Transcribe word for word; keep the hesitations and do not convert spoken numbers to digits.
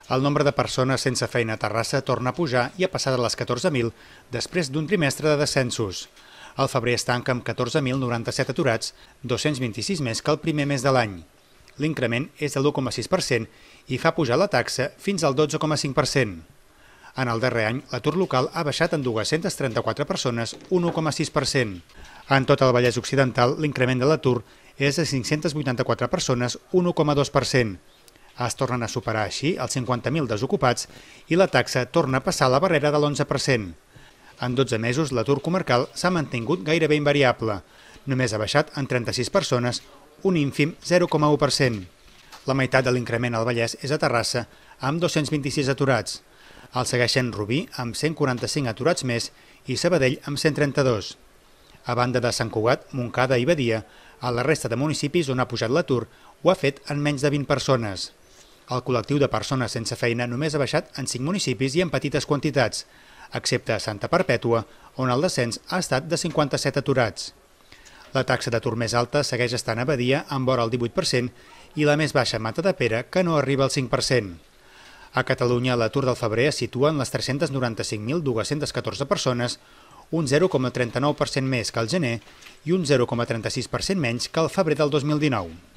El nombre de persones sense feina a Terrassa torna a pujar i ha passat a les catorze mil després d'un trimestre de descensos. El febrer es tanca amb catorze mil noranta-set aturats, dos-cents vint-i-sis més que el primer mes de l'any. L'increment és de l'u coma sis per cent i fa pujar la taxa fins al dotze coma cinc per cent. En el darrer any, l'atur local ha baixat en dues-centes trenta-quatre persones, un u coma sis per cent. En tot el Vallès Occidental, l'increment de l'atur és de cinc-centes vuitanta-quatre persones, un u coma dos per cent. Es tornen a superar així els cinquanta mil desocupats i la taxa torna a passar la barrera de l'onze per cent. En dotze mesos, l'atur comarcal s'ha mantingut gairebé invariable. Només ha baixat en trenta-sis persones, un ínfim zero coma u per cent. La meitat de l'increment al Vallès és a Terrassa, amb dos-cents vint-i-sis aturats. El segueixen Rubí, amb cent quaranta-cinc aturats més, i Sabadell, amb cent trenta-dos. A banda de Sant Cugat, Montcada i Badia, a la resta de municipis on ha pujat l'atur, ho ha fet en menys de vint persones. El col·lectiu de persones sense feina només ha baixat en cinc municipis i en petites quantitats, excepte a Santa Perpètua, on el descens ha estat de cinquanta-set aturats. La taxa d'atur més alta segueix estant a Badia, amb vora el divuit per cent, i la més baixa a Matadepera, que no arriba al cinc per cent. A Catalunya, l'atur del febrer es situa en les tres-centes noranta-cinc mil dues-centes catorze persones, un zero coma trenta-nou per cent més que el gener i un zero coma trenta-sis per cent menys que el febrer del dos mil dinou.